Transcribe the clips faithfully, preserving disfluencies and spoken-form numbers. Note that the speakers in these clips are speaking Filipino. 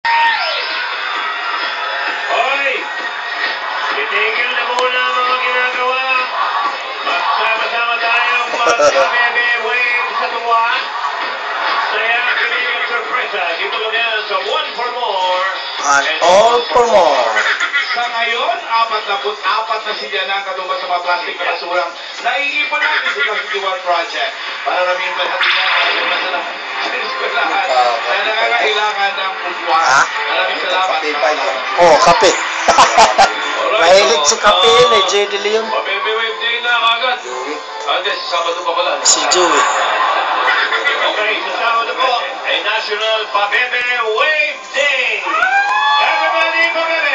Hoy! Itigil na muna ang mga ginagawa. Magsama-sama tayong mag-bebe wave sa tuwa. Saya, kilig at sorpresa. Dito lang yan sa One for More. And all for more. Sa ngayon, apat na apat na silya na katumbas sa mga plastic na basurang naiipon natin sa Festival Project para namin natin na para sa lahat sa eskwelahan na nangangailangan ng pupuan. Ha? Maraming salamat. Oh, kape. Mahilig sa kape yun eh, J D Leon. Baby wave day na kagad. Hindi, sa Sabado pa pala. Si Joey. Okay, sa Sabado po ay National Pabebe Wave Day. Everybody, pabebe!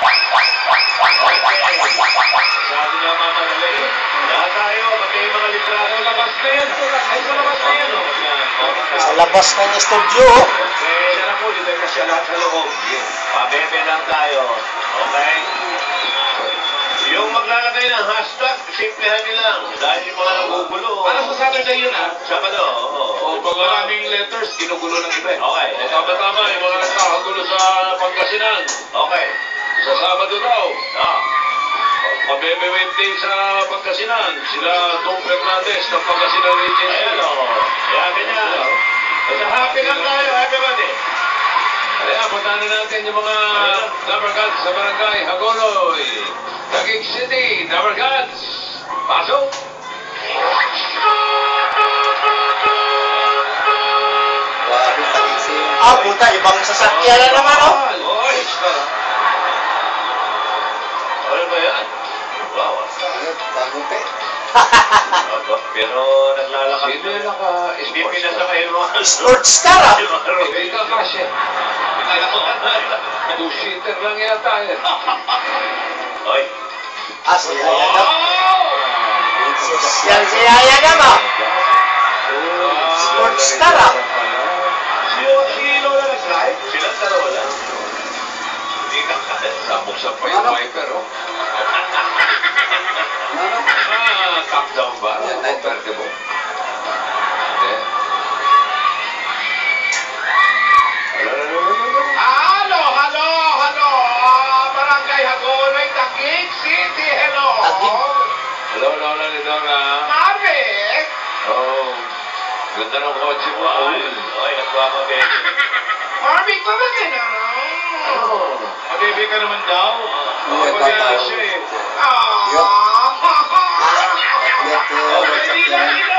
Okay. Sabi niya mga malalay. Lahat tayo, pati yung mga litrato. Labas na yan. Ay, sa labas na yan. Sa labas ng studio. Okay. Siya na po, dito kasi lahat sa loob. Pabebe lang tayo. Okay? Yung maglalagay ng hashtag, simplihan nyo lang. Dahil yung mga nagugulo. Para sa Saturday yun ah. Sabado, oo. O pag maraming letters, ginugulo ng iba. Okay. Tama-tama, yung mga nagkakagulo sa Pangasinan. Okay. Sa Sabado daw. Ah. Pabebe wave day sa Pangasinan. Sila Tom Fernandez ng Pangasinan Region. Ayan o. Kaya ganyan. Basta happy lang tayo, everybody. Kaya puntahan natin yung mga number guards sa barangay Hagonoy, Taguig City, number guards. Pasok! Ah, puta, ibang sasakyan na naman, oh. Oy! Ano ba yan? Wow. Aba, pero naglalakad. Sino yung naka- Hindi pinasakay yung mga... Sports car, ah. Yung mga road. Hindi ka kasya. Two-seater lang yata yan. Oy. Ah, si Yaya na. Wow! Yan si Yaya na ba? Sports car, ah. Si si Lola nag-drive? Silang dalawa lang. Hindi ka Sabog sa pa yung wiper, oh. Ah, top down ba? Convertible. Hindi. Halo, halo, halo! Barangay Hagonoy, Taguig City, hello! Taguig. Hello, Lola ni Dora. Marvick! Oh, ganda ng kotse mo, Oy, Oy. oy, nagpapabebe. Marvick, talaga na. Oh, pabebe ka naman daw. Hindi, Ako tatawa. na siya eh. Yup. Oh, hindi lang ito.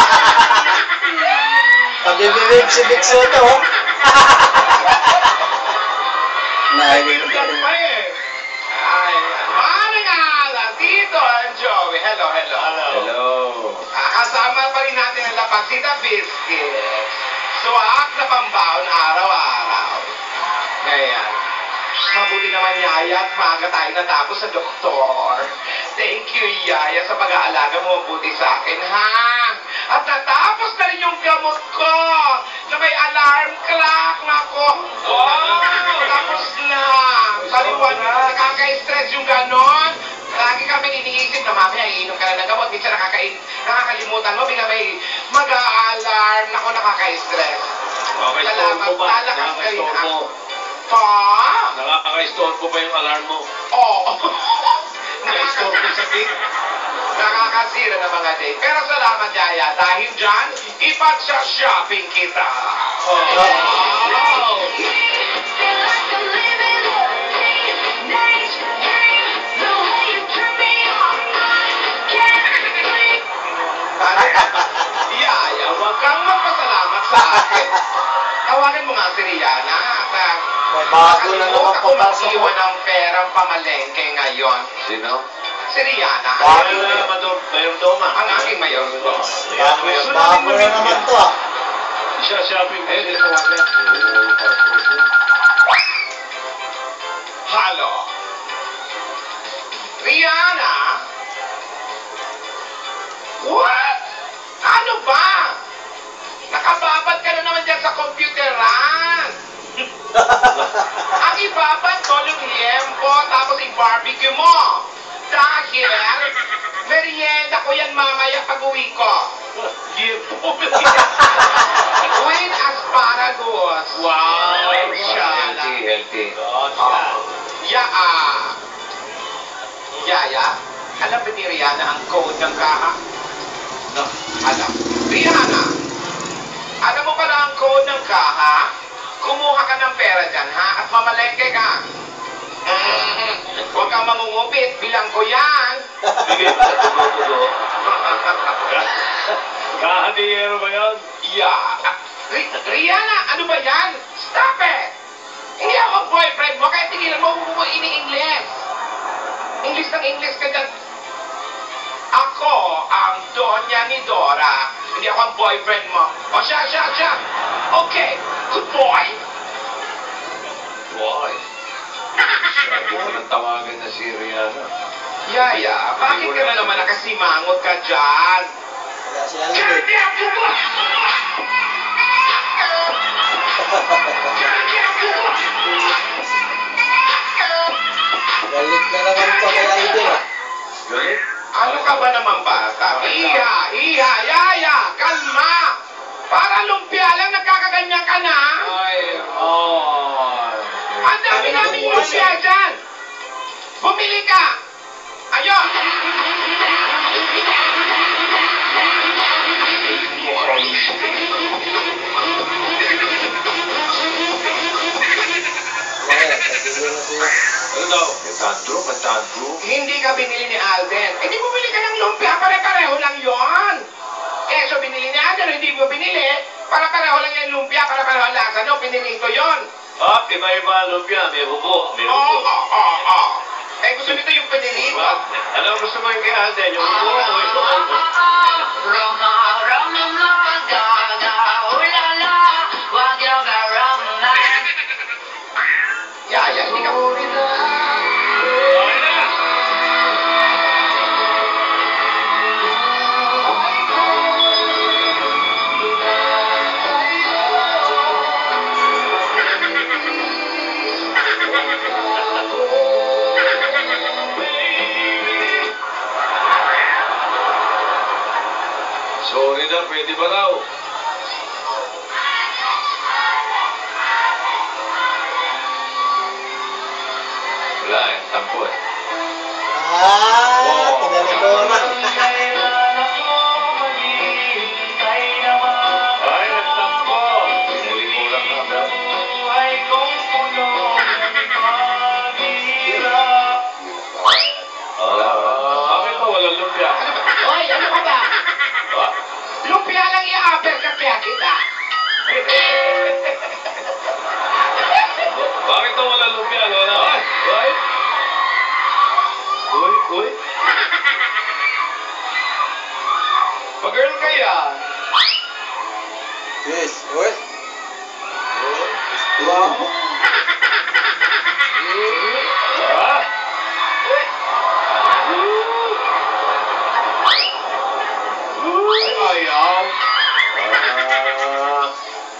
Pabibibig si Big Soto, oh. Naibigan pa eh. Ay, maraming ala. Dito ang Joey. Hello, hello. Hello. Ah, kasama pa rin natin ang lapag si The Biscuit. Suwak na pambaon araw-araw. Ngayon, mabuti naman Yaya at maaga tayo natapos sa doktor. Thank you, Yaya, sa pag-aalaga mo mabuti sa akin, ha? At natapos na rin yung gamot ko na may alarm clock na ko. Wow! Tapos na. Paliwan, nakaka-stress yung ganon. Lagi kami iniisip na mamaya iinom ka na ng gamot. Minsan nakaka- nakakalimutan mo, bigla may mag-a-alarm. Ako, nakaka-stress. Okay, Salamat, storm po ba? lalakas ka rin Nakaka-storm ako. po. Pa? Nakaka-storm po ba yung alarm mo? Oo. Naka-storm po sa gate? Nakakasira ng mga day. Pero salamat, Yaya. Dahil dyan, ipag-shopping kita. Wow! Yaya, huwag kang magpasalamat sa akin. Tawagin mo nga si Rihanna. At, uh, May bago na naman ako papasok. mag-iwan ng perang pamalengke ngayon. Sino? Si Rihanna. Bago Ayun na. na, Mador, Mayordoma. Ang aking mayor. Bago, bago na naman to, ah. Siya, shopping po. Eh, tawagan. Halo. Rihanna? What? Ano ba? Nakababad ka na naman dyan sa computeran. Ang ibabad ko yung liempo tapos i-barbecue mo. Dahil merienda ko yan mamaya pag uwi ko. With asparagus. Wow! Shala. meeting. Oo, Ah. Ya, ah. Yaya, alam ba ni Rihanna ang code ng kaha? No, alam. Rihanna, alam mo pala ang code ng kaha? Kumuha ka ng pera dyan, ha? At mamalengke ka. Mm, huwag kang mangungupit. Bilang ko yan. Sige, tugo-tugo. Kahadiyero ba yun? Yeah. Ri- Rihanna, ano ba yan? Stop it! Hindi ako ang boyfriend mo, kaya tigilan mo mo ini-English. English ng English ka dyan. Ako ang donya ni Dora. Hindi ako ang boyfriend mo. O siya, siya, siya. Okay, good boy. Boy. Sabi ko nang tawagan na si Rihanna. Yaya, bakit ka na naman nakasimangot ka dyan? Wala siya limit. Galit na naman pa kay Alden ah. Galit? Ano ka ba naman bata? Iha, iha, yaya, kalma. Para lumpia lang nagkakaganyan ka na. Ay, oh. Ang dami namin lumpia dyan. Bumili ka. Ayun. Ayan, pagkilo na siya. Ano daw? May tantrum, may tantrum. Hindi ka binili ni Alden. Eh di bumili ka ng lumpia, pare-pareho lang yon. Eh, so binili ni Alden, hindi mo binili. Para-pareho lang yung lumpia, para-pareho ang lasa. No, pinirito yon. Ah, iba-iba ang lumpia. May bubo, may Oo, bubo. oo, oo, oo. Eh, gusto nito yung pinirito. Well, ano ang gusto mo yung kay Alden? Yung bubo o yung bubo? Roma, Roma, Gaga, ooh la la, what you got, Roma? Yaya, hindi ka mo. Okay na! Sorry na, pwede ba raw? Wala eh, tampo eh. Ah, pinalidora. Ay, nagtampo. Nalikuran ka ba? Wala, wala. Bakit ba walang lumpia? Ano ba? Hoy, ano ka ba? Ah, Lumpia lang i-offer ka kaya kita. Bakit ba walang lumpia, Lola? Ay, ay. Uy, uy. Pag-girl ka yan. Yes, uy. Wow. Ah! Ay, ayaw. Ah.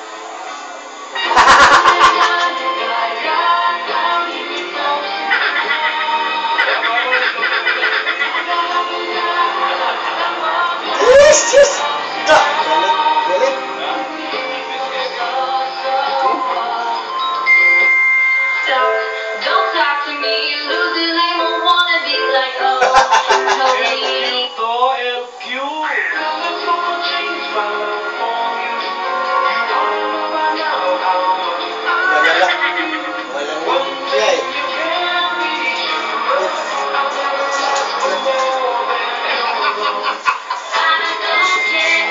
Yes, yes. Da, galit, galit. Don't talk to me, losing name, I wanna be like, oh, Tony. To L Q. Wala, walang lumpia eh. I don't care,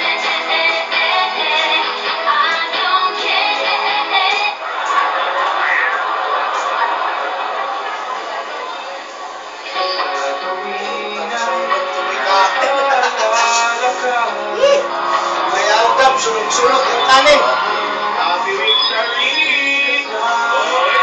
I don't care. Sunod tuloy ka. May aldam, sunod-sunod yung kanin. Happy week, Charlie. Oy.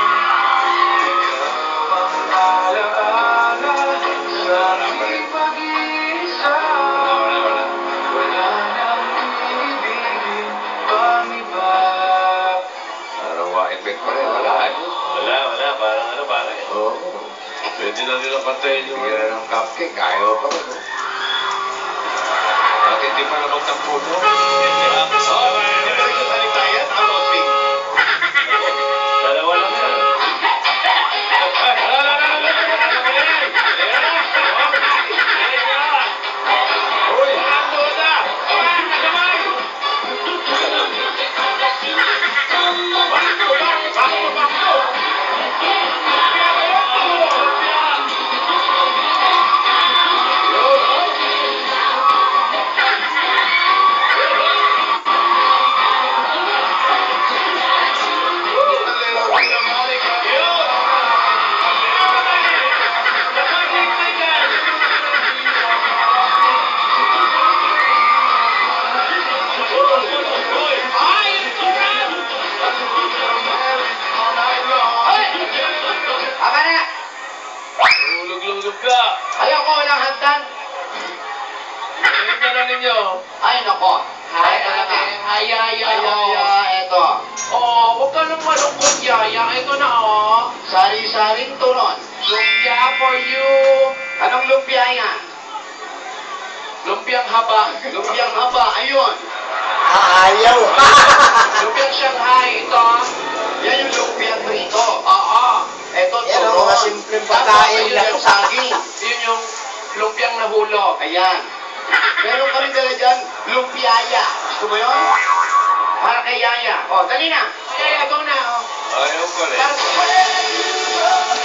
Parang wa-effect pa rin. Wala eh. Wala, wala. Parang ano, parang eh. Oo. Pwede na nila pantayin yung Bigyan ng cupcake. Ayaw pa rin. At hindi pa naman tampo mo. Ah, Di ba ito taliktayan? Ano, Pink? dalawa lang yan. lumpia. Ay, ako walang hagdan. Tingnan na lang ninyo. Ay, nako. Ay, Ay, ate. Ay, ay, Ay, ay, ay, eto. Oh, huwag ka nang malungkot, Yaya. Ito na, oh. Sari-saring turon. Lumpia for you. Anong lumpia yan? Lumpiang haba. Lumpiang haba, ayun. Ah, ayaw. Lumpiang Shanghai. Ito. Yan yung lumpiang rito. Oo. Eto, Yan ang turon. mga simpleng Tapos, pagkain ayun lang. yung saging. Yun yung lumpiang nahulog. Ayan. Meron kami dala dyan, lumpiaya. Gusto mo yun? Para kay Yaya. O, dali na. Yaya, go na, oh. Ayaw ko rin. Para sa...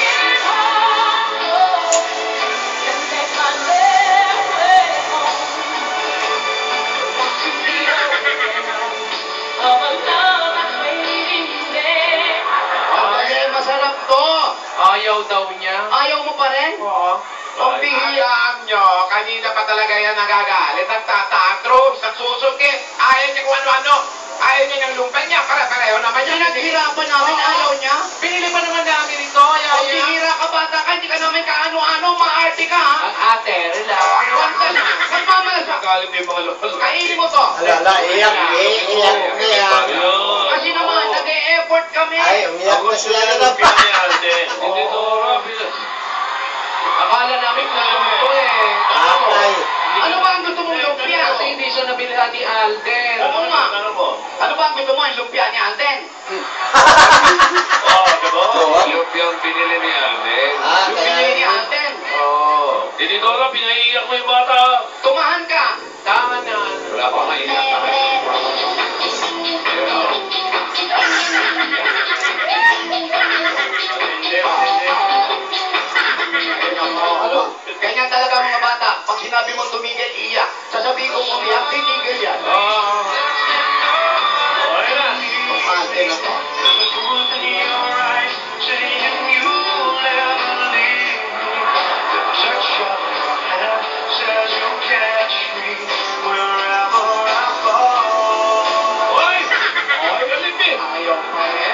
Ay, masarap to. Ayaw daw niya. Ayaw mo pa rin? Oo. Ang bihiyaan nyo, kanina pa talaga yan nagagalit, nagtatatros, nagsusungkit, ayaw niya kung ano-ano, ayaw niya ng lumpa niya, pare-pareho naman yan. Pinaghirapan namin, Oo. ayaw niya. Binili pa naman namin ito, Ang Yaya. bihira ka bata ka, hindi ka namin kaano-ano, maarte ka ha. Ang ate, relax. Huwag ka na, magmamalasak. Akala mo yung mga lokal. Kainin mo to. Alala, iyak, iyak, iyak, iyak. Kasi naman, nag-e-effort kami. Ay, umiyak na sila na lang. Lumpia ni Alden. Hindi to, Robin. Akala namin gusto mo ito eh. Atay. Ano ba ang gusto mong lumpia? Kasi hindi siya nabilhan ni Alden. Oo nga. Ano mo? Ano ba ang gusto mo, yung lumpia ni Alden? Oo, diba? Oo. Lumpia ang pinili ni Alden. Ah, Yung kaya pinili ni Alden. Oo. Hindi to, Rob. Pinaiiyak mo yung bata. Tumahan ka. Tama na. Wala pa kaiyak na kayo. Ano? Ganyan talaga ang mga bata. Pag sinabi mo tumigil, iiyak. Sasabihin ko umiyak, titigil yan. Oo. Okay na. Ate na to. Hoy! Ay, galit eh. Ayaw pa eh.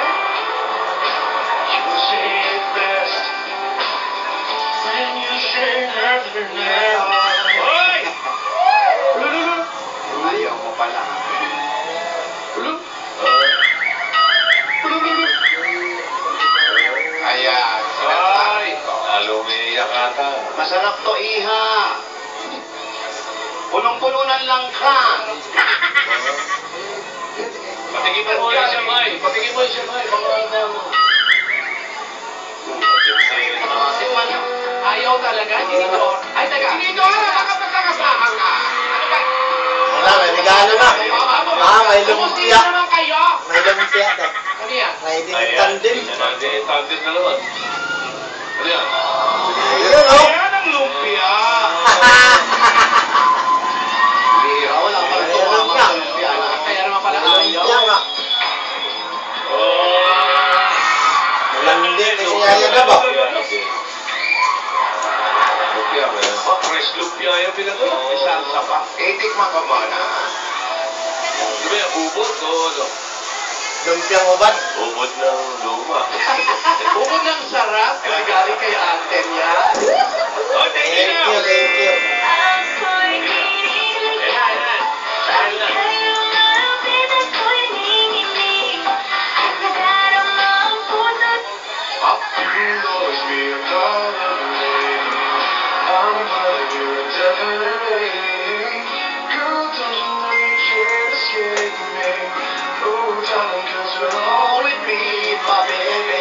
Hoy! Ayaw mo pala. Ayan. Ay! Lalo umiiyak ata. Masarap to, iha. Punong-puno ng langka. Patigin mo muna siya, May. Patigin mo siya, May. Baka ano. Tikman nyo. Ayaw talaga, Tinidor. Ay, taga. Tinidor, nakapagkakasahan ka. Ano ba? wala, may regalo na. Ah, may Kumusta lumpia. naman kayo? May lumpia na. Ano yan? May Ayan. dinitandin. Dinitandin. Tandin na naman. Ano yan? Ayun, oh. Ayan ang lumpia. Bira, wala pa rin Ayan, tumama lumpia. sa lumpia na. Kaya naman pala May lumpia nga. Oh! Malandi kasi yaya na ba? Lumpia ba yan? Oh, fresh lumpia yung pinagawa. May salsa pa. Eh, tikman ko muna. Di ba yung ubod o ano? Lumpia mo ba? Ubod ng luma. Bukod ng sarap, kasi galing kay ate niya. Oh, thank you Thank now! you, thank you. Ayan, ayan. Dahil na. Oh, with me, my baby.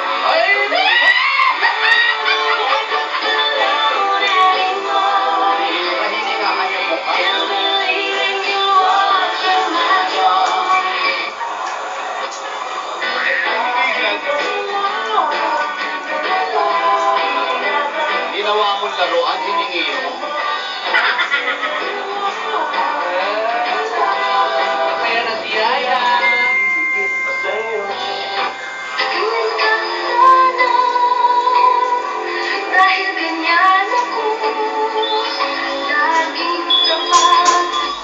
Ay! Nahiningahan yung mukha. Ginawa mong laruan, hiningi mo. Masaya na si Yaya. Dahil ganyan ako, laging tapat.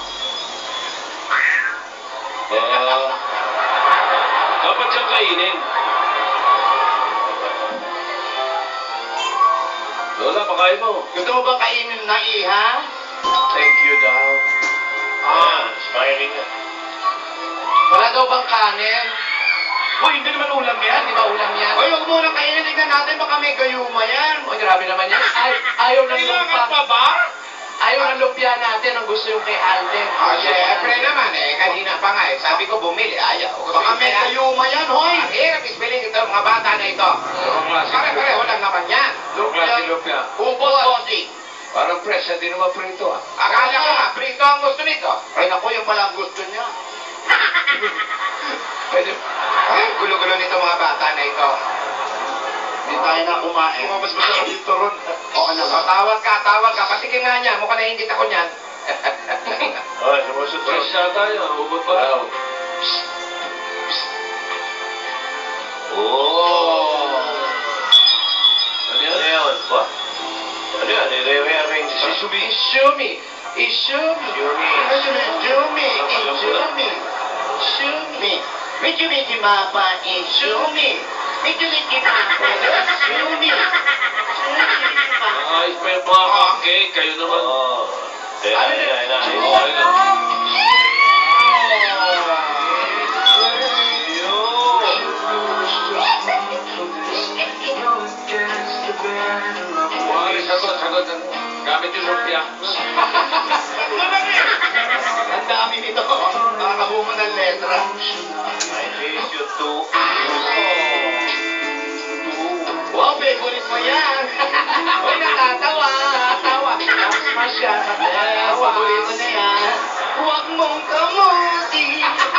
Ah, dapat siyang kainin. Lola, pakain mo. Gusto mo ba kainin na iha? Thank you daw. Ah, smiling na. Wala daw bang kanin? Uy, hindi naman ulam yan. Di ba ulam yan? Hoy, huwag mo nang kainin. Tignan natin, baka may gayuma yan. Uy, grabe naman yan. Ay, ayaw ng lumpa. ba? Ayaw ng lumpia natin. Ang gusto yung kay Alden. Ah, syempre naman eh. Kanina pa nga eh. Sabi ko bumili. Ayaw. Baka may gayuma yan, hoy. Ang hirap ispeling ito mga bata na ito. Pare-pareho lang naman yan. Lupya. Upos, bossing. Parang fresh, hindi naman prito ah. Akala ko nga, prito ang gusto nito. Ay, naku, yung pala ang gusto niya. Pwede. Ay, gulo-gulo nito mga bata na ito. Hindi tayo na kumain. Kumabas ba sa dito ron? O ano ba? Tawag ka, tawag ka. Patikin nga niya. Mukhang nahingit ako niyan. Ay, sumusot. Fresh na tayo. Ubot pa daw. Oh. Ano yan? Ano yan? Ba? Ano yan? Nire-rearrange siya. Ishumi. Ishumi. Ishumi. Yumi. Jumi, Jumi. Shumi. Medyo medyo mapa, Shumi. Medyo medyo mapa, Shumi. Ayos pa yung mga cake. Kayo naman. Oo. Kaya, Ano ayun, na? ayun, ayun. Wari, sagot, sagot. Gamit yung lumpia. Ang dami nito. Nakakabunga ng letra. I miss you too. Wow, favorite mo yan. Uy, nakatawa. Tawa. Smash ka. Nakatawa. Favorite mo na yan. Huwag mong kamuti.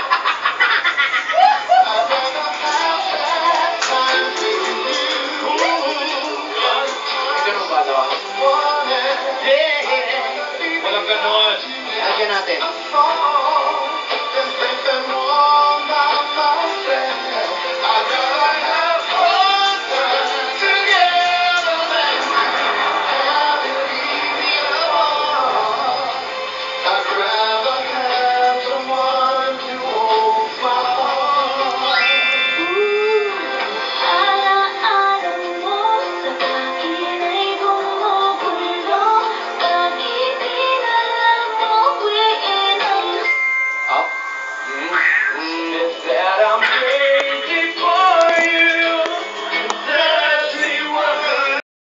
Ganun ba daw? Yeah. Walang ganon. Lagyan natin.